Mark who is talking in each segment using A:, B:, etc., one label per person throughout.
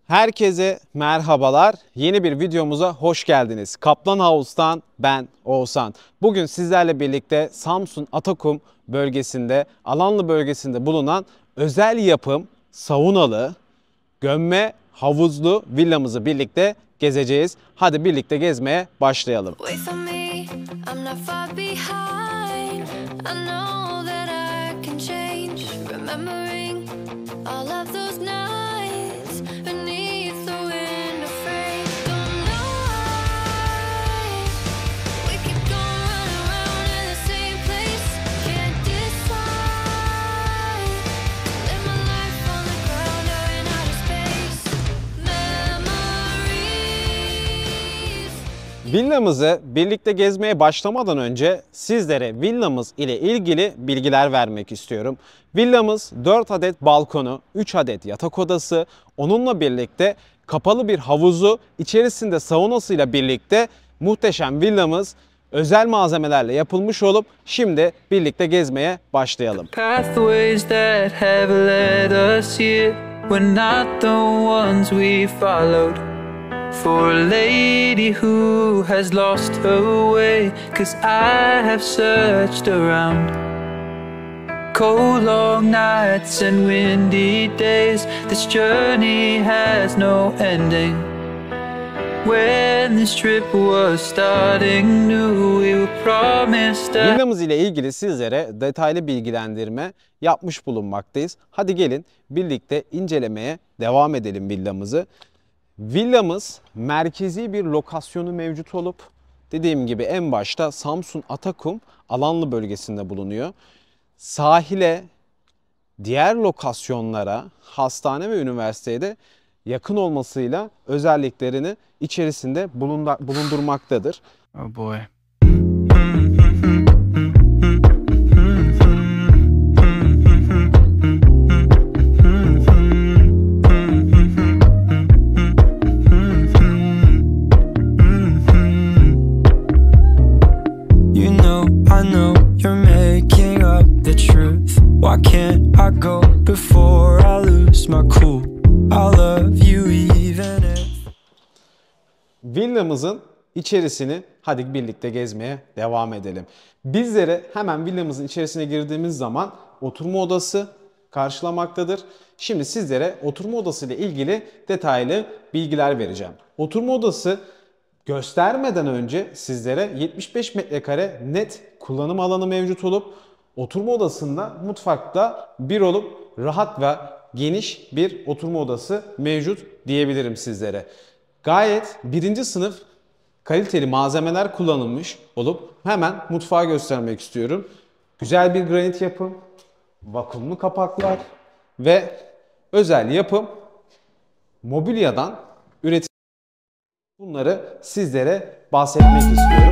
A: Herkese merhabalar. Yeni bir videomuza hoş geldiniz. Kaplan House'tan ben Oğuzhan. Bugün sizlerle birlikte Samsun Atakum bölgesinde, Alanlı bölgesinde bulunan özel yapım, saunalı, gömme, havuzlu villamızı birlikte gezeceğiz. Hadi birlikte gezmeye başlayalım. Villamızı birlikte gezmeye başlamadan önce sizlere villamız ile ilgili bilgiler vermek istiyorum. Villamız 4 adet balkonu, 3 adet yatak odası, onunla birlikte kapalı bir havuzu, içerisinde saunasıyla birlikte muhteşem villamız özel malzemelerle yapılmış olup şimdi birlikte gezmeye başlayalım. Pathways that have led us here were not the ones we followed. For a lady who has lost her way, 'cause I have searched around. Cold long nights and windy days, this journey has no ending. When this trip was starting new, we were promised that... Villamız ile ilgili sizlere detaylı bilgilendirme yapmış bulunmaktayız. Hadi gelin birlikte incelemeye devam edelim villamızı. Villamız merkezi bir lokasyonu mevcut olup dediğim gibi en başta Samsun Atakum Alanlı bölgesinde bulunuyor. Sahile, diğer lokasyonlara, hastane ve üniversiteye de yakın olmasıyla özelliklerini içerisinde bulundurmaktadır.
B: Oh boy.
A: Why can't I go before I lose my cool? I love you even if... Villamızın içerisini hadi birlikte gezmeye devam edelim. Bizlere hemen villamızın içerisine girdiğimiz zaman oturma odası karşılamaktadır. Şimdi sizlere oturma odası ile ilgili detaylı bilgiler vereceğim. Oturma odası göstermeden önce sizlere 75 metrekare net kullanım alanı mevcut olup oturma odasında mutfakta bir olup rahat ve geniş bir oturma odası mevcut diyebilirim sizlere. Gayet birinci sınıf kaliteli malzemeler kullanılmış olup hemen mutfağı göstermek istiyorum. Güzel bir granit yapım, vakumlu kapaklar ve özel yapım mobilyadan üretim. Bunları sizlere bahsetmek istiyorum.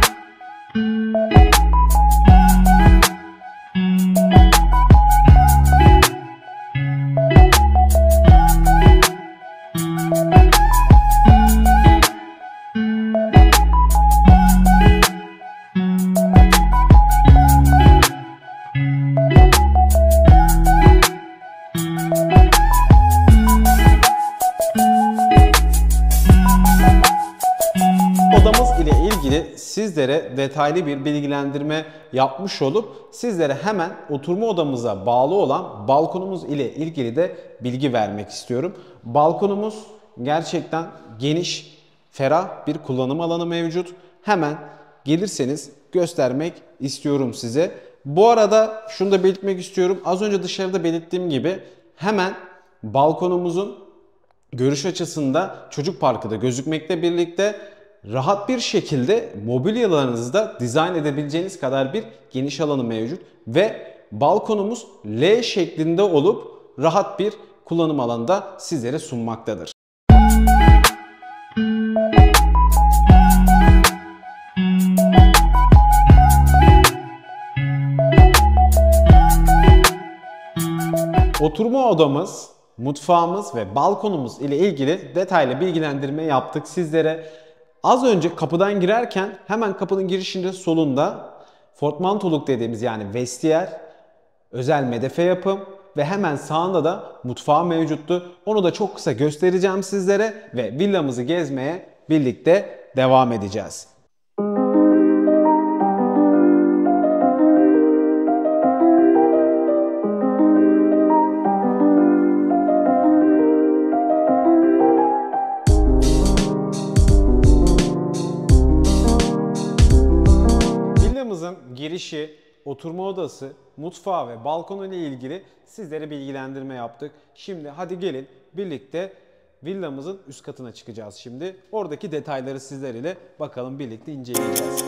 A: Sizlere detaylı bir bilgilendirme yapmış olup sizlere hemen oturma odamıza bağlı olan balkonumuz ile ilgili de bilgi vermek istiyorum. Balkonumuz gerçekten geniş, ferah bir kullanım alanı mevcut. Hemen gelirseniz göstermek istiyorum size. Bu arada şunu da belirtmek istiyorum. Az önce dışarıda belirttiğim gibi hemen balkonumuzun görüş açısında çocuk parkı da gözükmekle birlikte rahat bir şekilde mobilyalarınızı da dizayn edebileceğiniz kadar bir geniş alanı mevcut ve balkonumuz L şeklinde olup rahat bir kullanım alanında sizlere sunmaktadır. Oturma odamız, mutfağımız ve balkonumuz ile ilgili detaylı bilgilendirme yaptık sizlere. Az önce kapıdan girerken hemen kapının girişinde solunda portmantoluk dediğimiz yani vestiyer, özel medefe yapım ve hemen sağında da mutfağı mevcuttu. Onu da çok kısa göstereceğim sizlere ve villamızı gezmeye birlikte devam edeceğiz. Villamızın girişi, oturma odası, mutfağı ve balkonu ile ilgili sizlere bilgilendirme yaptık. Şimdi hadi gelin birlikte villamızın üst katına çıkacağız şimdi. Oradaki detayları sizler ile bakalım birlikte inceleyeceğiz.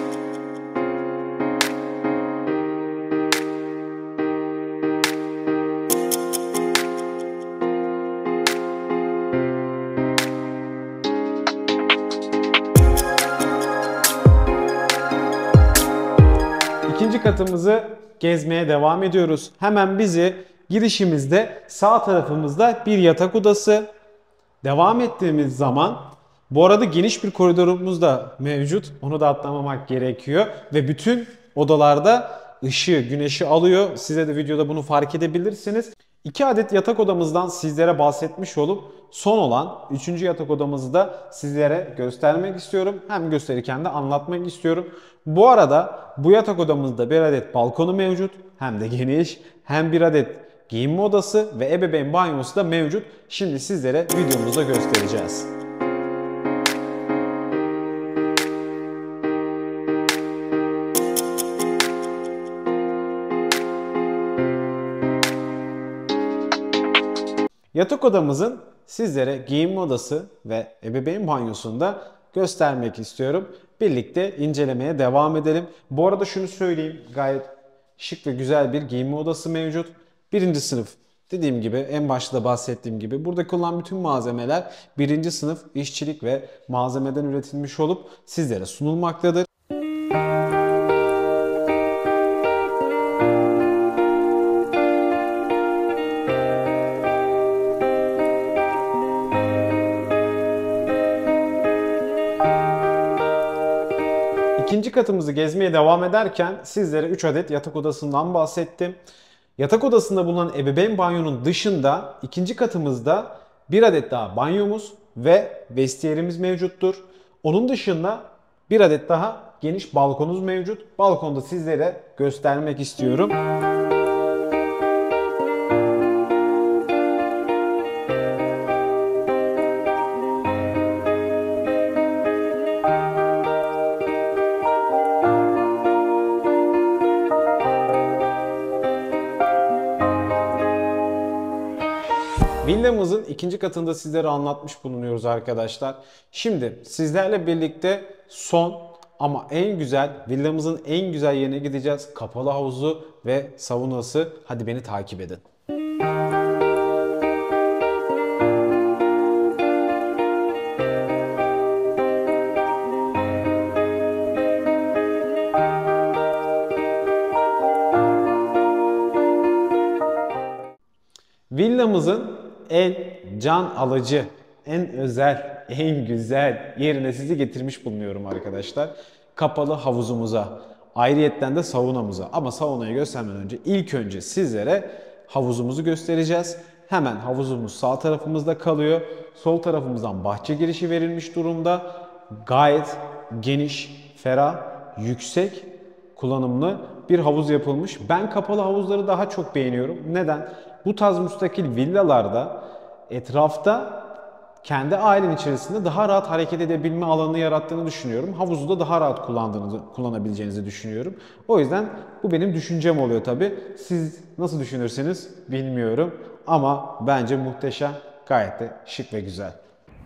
A: İkinci katımızı gezmeye devam ediyoruz. Hemen bizi girişimizde sağ tarafımızda bir yatak odası. Devam ettiğimiz zaman bu arada geniş bir koridorumuz da mevcut. Onu da atlamamak gerekiyor. Ve bütün odalarda ışığı, güneşi alıyor. Size de videoda bunu fark edebilirsiniz. 2 adet yatak odamızdan sizlere bahsetmiş olup son olan 3. yatak odamızı da sizlere göstermek istiyorum. Hem gösterirken de anlatmak istiyorum. Bu arada bu yatak odamızda bir adet balkonu mevcut. Hem de geniş, hem bir adet giyinme odası ve ebeveyn banyosu da mevcut. Şimdi sizlere videomuzda göstereceğiz. Yatak odamızın sizlere giyinme odası ve ebeveyn banyosunu da göstermek istiyorum. Birlikte incelemeye devam edelim. Bu arada şunu söyleyeyim, gayet şık ve güzel bir giyinme odası mevcut. 1. sınıf, dediğim gibi en başta da bahsettiğim gibi burada kullanılan bütün malzemeler 1. sınıf işçilik ve malzemeden üretilmiş olup sizlere sunulmaktadır. İkinci katımızı gezmeye devam ederken sizlere 3 adet yatak odasından bahsettim. Yatak odasında bulunan ebeveyn banyonun dışında ikinci katımızda bir adet daha banyomuz ve vestiyerimiz mevcuttur. Onun dışında bir adet daha geniş balkonumuz mevcut. Balkonda sizlere göstermek istiyorum. Villamızın ikinci katında sizlere anlatmış bulunuyoruz arkadaşlar. Şimdi sizlerle birlikte son ama en güzel, villamızın en güzel yerine gideceğiz. Kapalı havuzu ve saunası. Hadi beni takip edin. Villamızın en can alıcı, en özel, en güzel yerine sizi getirmiş bulunuyorum arkadaşlar. Kapalı havuzumuza, ayrıyetten de saunamıza. Ama saunayı göstermeden önce ilk önce sizlere havuzumuzu göstereceğiz. Hemen havuzumuz sağ tarafımızda kalıyor. Sol tarafımızdan bahçe girişi verilmiş durumda. Gayet geniş, ferah, yüksek kullanımlı bir havuz yapılmış. Ben kapalı havuzları daha çok beğeniyorum. Neden? Bu tarz müstakil villalarda etrafta kendi ailen içerisinde daha rahat hareket edebilme alanını yarattığını düşünüyorum. Havuzu da daha rahat kullanabileceğinizi düşünüyorum. O yüzden bu benim düşüncem oluyor tabii. Siz nasıl düşünürseniz bilmiyorum. Ama bence muhteşem, gayet de şık ve güzel.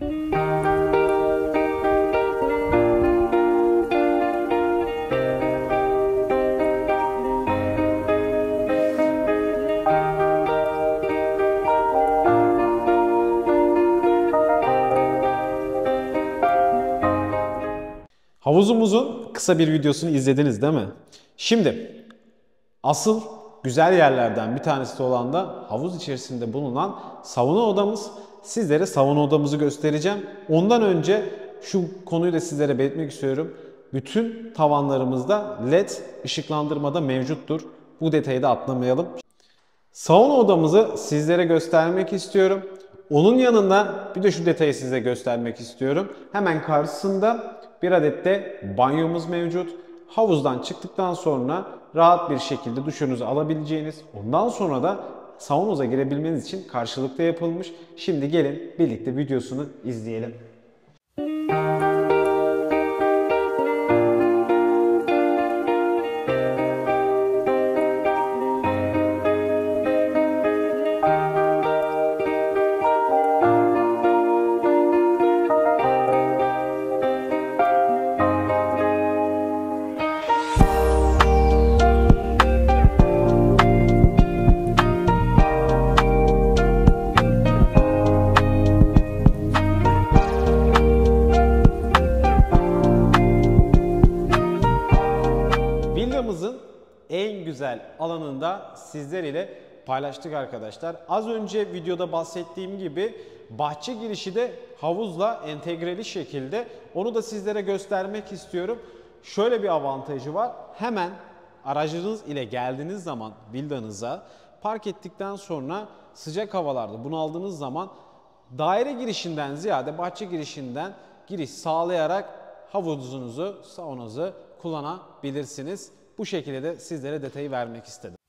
A: Havuzumuzun kısa bir videosunu izlediniz değil mi? Şimdi asıl güzel yerlerden bir tanesi olan da havuz içerisinde bulunan sauna odamız. Sizlere sauna odamızı göstereceğim. Ondan önce şu konuyu da sizlere belirtmek istiyorum. Bütün tavanlarımızda LED ışıklandırma da mevcuttur. Bu detayı da atlamayalım. Sauna odamızı sizlere göstermek istiyorum. Onun yanında bir de şu detayı size göstermek istiyorum. Hemen karşısında bir adet de banyomuz mevcut. Havuzdan çıktıktan sonra rahat bir şekilde duşunuzu alabileceğiniz, ondan sonra da saununuza girebilmeniz için karşılıklı yapılmış. Şimdi gelin birlikte videosunu izleyelim. Villamızın en güzel alanında sizler ile paylaştık arkadaşlar. Az önce videoda bahsettiğim gibi bahçe girişi de havuzla entegreli şekilde. Onu da sizlere göstermek istiyorum. Şöyle bir avantajı var. Hemen aracınız ile geldiğiniz zaman villanıza park ettikten sonra sıcak havalarda bunaldığınız zaman daire girişinden ziyade bahçe girişinden giriş sağlayarak havuzunuzu, saununuzu kullanabilirsiniz. Bu şekilde de sizlere detayı vermek istedim.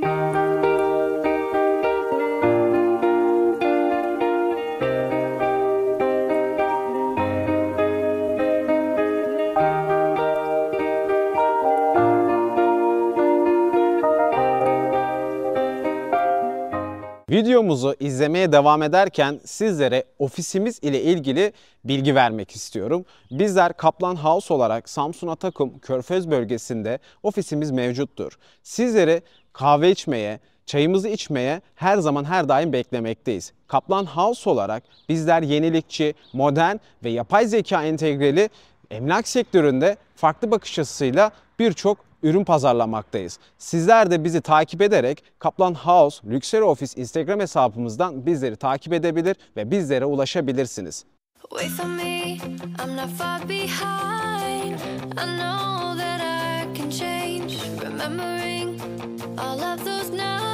A: Videomuzu izlemeye devam ederken sizlere ofisimiz ile ilgili bilgi vermek istiyorum. Bizler Kaplan House olarak Samsun Atakum Körfez bölgesinde ofisimiz mevcuttur. Sizleri kahve içmeye, çayımızı içmeye her zaman her daim beklemekteyiz. Kaplan House olarak bizler yenilikçi, modern ve yapay zeka entegreli emlak sektöründe farklı bakış açısıyla birçok ürün pazarlamaktayız. Sizler de bizi takip ederek Kaplan House Luxury Office Instagram hesabımızdan bizleri takip edebilir ve bizlere ulaşabilirsiniz. All of those nights